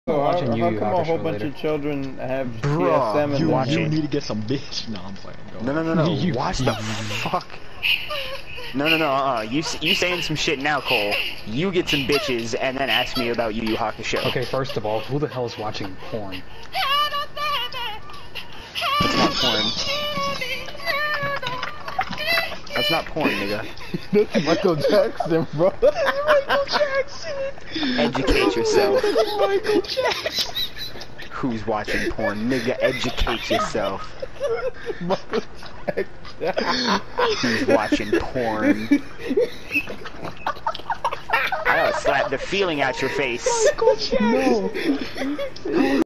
So watching how Yu Yu come a whole Hakusho bunch later. of children have Bruh, TSM and you watching? need to get some bitch. No, I'm playing. Go No, on. no, no, no. Watch the fuck. No, no, no. You saying some shit now, Cole. You get some bitches and then ask me about Yu Yu Hakusho. Okay, first of all, who the hell is watching porn? That's not porn. That's not porn, nigga. That's Michael Jackson, bro. Michael Jackson. Educate yourself. Michael Jackson. Who's watching porn, nigga? Educate yourself. Michael Jackson. Who's watching porn? I gotta slap the feeling out your face. Michael Jackson. No.